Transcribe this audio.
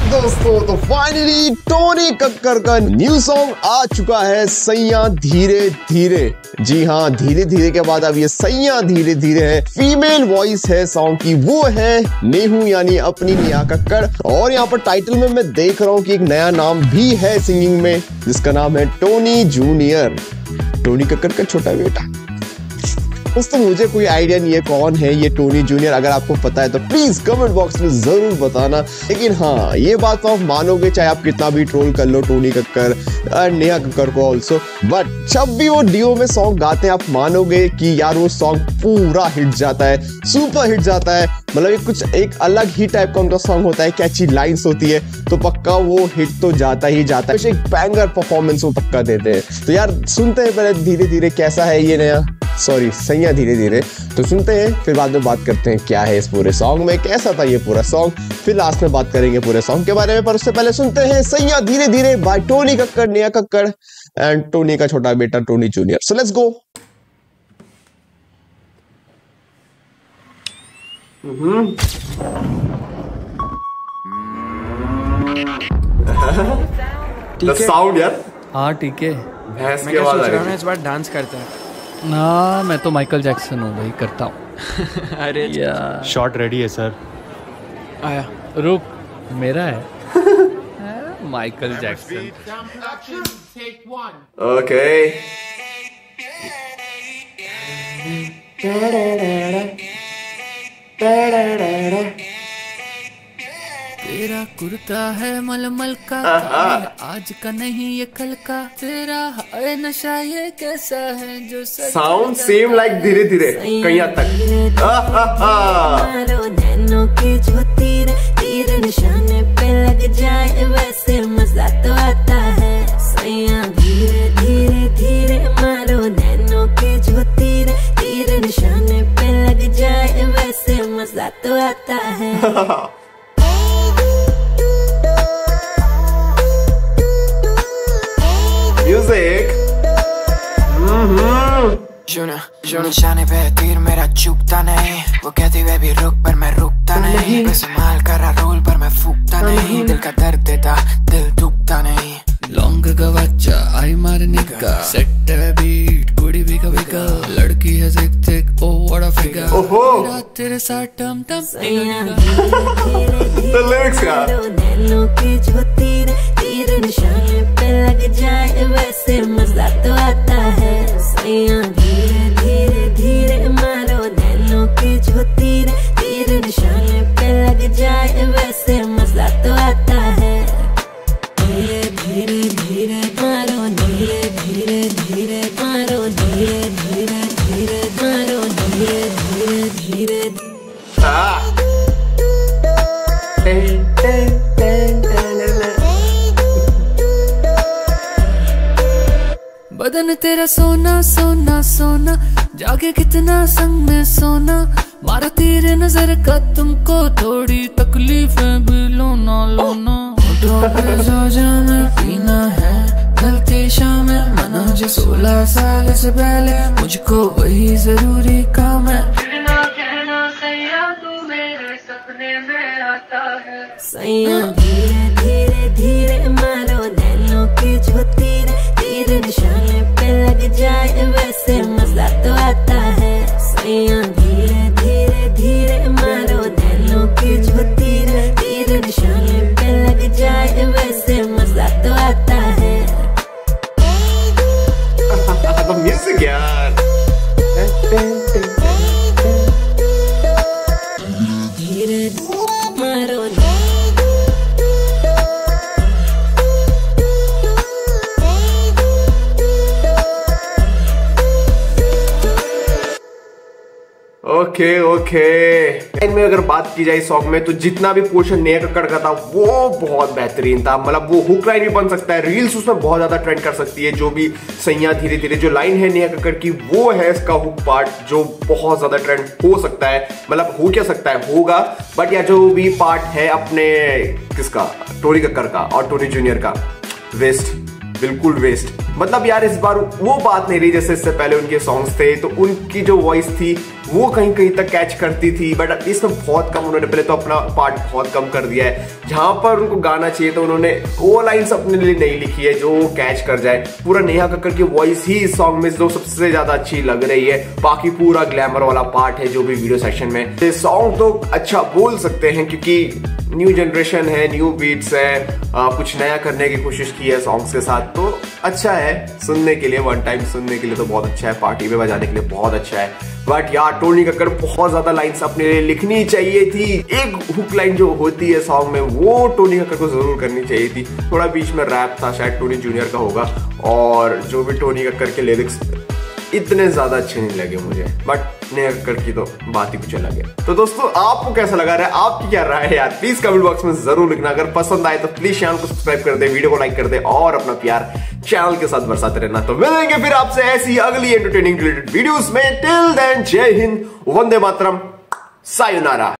दोस्तों, तो finally Tony Kakkar का न्यू सॉन्ग आ चुका है, सैया धीरे धीरे। जी हाँ, धीरे धीरे के बाद अब ये सैया धीरे धीरे है। फीमेल वॉइस है सॉन्ग की, वो है नेहू यानी अपनी नेहा कक्कड़। और यहाँ पर टाइटल में मैं देख रहा हूँ कि एक नया नाम भी है सिंगिंग में, जिसका नाम है टोनी जूनियर, टोनी कक्कड़ का छोटा बेटा। दोस्तों मुझे कोई आइडिया नहीं है कौन है ये टोनी जूनियर। अगर आपको पता है तो प्लीज कमेंट बॉक्स में जरूर बताना। लेकिन हाँ, ये बात तो आप मानोगे चाहे आप कितना भी ट्रोल कर लो टोनी कक्कर, नेहा कक्कड़ को ऑल्सो, बट जब भी वो डियो में सॉन्ग गाते हैं आप मानोगे कि यार वो सॉन्ग पूरा हिट जाता है, सुपर हिट जाता है। मतलब कुछ एक अलग ही टाइप का उनका सॉन्ग होता है, कैची लाइन्स होती है, तो पक्का वो हिट तो जाता ही जाता है। एक बैंगर परफॉर्मेंस वो पक्का देते हैं। तो यार सुनते हैं पहले धीरे धीरे कैसा है ये नया, सॉरी सैया धीरे धीरे। तो सुनते हैं, फिर बाद में बात करते हैं क्या है इस पूरे सॉन्ग में, कैसा था ये पूरा सॉन्ग, फिर लास्ट में बात करेंगे पूरे सॉन्ग के बारे में। पर उससे पहले सुनते हैं सैया धीरे धीरे बाय टोनी कक्कड़, नेहा कक्कड़ एंड टोनी का छोटा बेटा Tony junior. So let's go. Sound यार, हाँ ठीक है। भैंस की आवाज आ रही है। इस बार डांस करता है ना, मैं तो माइकल जैक्सन हूँ भाई, करता हूँ। अरे यार शॉट रेडी है सर। आया रुक, मेरा है माइकल जैक्सन। ओके तेरा कुर्ता है मलमल का, आज का नहीं ये कल का, तेरा है नशा ये कैसा है जो साउंड सेम लाइक धीरे धीरे कहीं तक। तीर निशाने पे लग जाए वैसे मजा तो आता है। सैया धीरे धीरे धीरे मारो नैनों के जो तीर, तीर निशाने पे लग जाए वैसे मजा तो आता है। म्यूजिक जो निशाने पे तीर मेरा चुकता नहीं, वो कहती वे भी रुक पर मैं रुकता नहीं, बस संभाल कर रोल पर मैं फूकता नहीं, दिल का दर्द देता दिल दुखता नहीं। लॉन्ग का बच्चा आई मारने का, सेट है बीट कुड़ी भी कभी का, लड़की है thick thick oh what a figure, मेरा तेरे साथ टम टम। लिरिक्स का नैनों के जो तीर, तीर निशाने पे लग जाए वैसे मजा तो आता है। सैया धीरे धीरे धीरे मारो नैनों के जो तीर, तीर निशाने पे लग जाए वैसे मजा तो आता है। धीरे धीरे धीरे मारो, धीरे धीरे धीरे मारो, धीरे धीरे धीरे मारो, धीरे धीरे धीरे। बदन तेरा सोना सोना सोना, जागे कितना संग में सोना, मारा तेरे नजर का तुमको थोड़ी तकलीफें भी लोना लोना। जो जाना पीना है गलती शाम है, मना जो 16 साल से पहले मुझको वही जरूरी काम है। सैया धीरे धीरे धीरे मारो नैनों के जो तीर, तीर निशाने पे लग जाए वैसे मजा तो आता है। सैया धीरे धीरे धीरे मारो नैनों के जो तीर, तीर निशाने पे लग जाए वैसे मजा तो आता है। म्यूजिक यार, धीरे मारो। Okay okay. इनमें अगर बात की जाए सॉन्ग में, तो जितना भी पोर्शन नेहा कक्कड़ का था वो बहुत बेहतरीन था। मतलब वो हुक लाइन भी बन सकता है, रील्स उसमें बहुत ज्यादा ट्रेंड कर सकती है। जो भी सैया धीरे धीरे जो लाइन है नेहा कक्कड़ की, वो है इसका हुक पार्ट जो बहुत ज्यादा ट्रेंड हो सकता है। मतलब हो क्या सकता है, होगा। बट या जो भी पार्ट है अपने किसका, टोनी कक्कड़ का और टोनी जूनियर का, वेस्ट बिल्कुल वेस्ट। मतलब यार इस बार वो बात नहीं रही जैसे इससे पहले उनके सॉन्ग्स थे, तो उनकी जो वॉइस थी वो कहीं कहीं तक कैच करती थी, बट इसमें बहुत कम उन्होंने पहले तो अपना पार्ट बहुत कम कर दिया है। जहां पर उनको गाना चाहिए तो उन्होंने वो लाइन्स अपने लिए नहीं लिखी है जो कैच कर जाए। पूरा नेहा कक्कड़ की वॉइस ही इस सॉन्ग में जो सबसे ज्यादा अच्छी लग रही है, बाकी पूरा ग्लैमर वाला पार्ट है जो भी वीडियो सेक्शन में। ये सॉन्ग तो अच्छा बोल सकते हैं क्योंकि न्यू जनरेशन है, न्यू बीट्स है, कुछ नया करने की कोशिश की है सॉन्ग्स के साथ, तो अच्छा है सुनने के लिए, वन टाइम सुनने के लिए तो बहुत अच्छा है, पार्टी में बजाने के लिए बहुत अच्छा है। बट यार टोनी कक्कड़ बहुत ज्यादा लाइन्स अपने लिए लिखनी चाहिए थी। एक हुक लाइन जो होती है सॉन्ग में वो टोनी कक्कड़ को जरूर करनी चाहिए थी। थोड़ा बीच में रैप था, शायद टोनी जूनियर का होगा, और जो भी टोनी कक्कड़ के लिरिक्स इतने ज्यादा अच्छे नहीं लगे मुझे, बट नेहा कक्कड़ की तो बात ही कुछ अलग है। तो दोस्तों आपको कैसा लगा रहा है, आपकी क्या राय है यार, प्लीज कमेंट बॉक्स में जरूर लिखना। अगर पसंद आए तो प्लीज चैनल को सब्सक्राइब कर दे, वीडियो को लाइक कर दे और अपना प्यार चैनल के साथ बरसाते रहना। तो मिलेंगे फिर आपसे ऐसी अगली एंटरटेनिंग रिलेटेड वीडियोस में। टिल देन जय हिंद, वंदे मातरम, सायोनारा।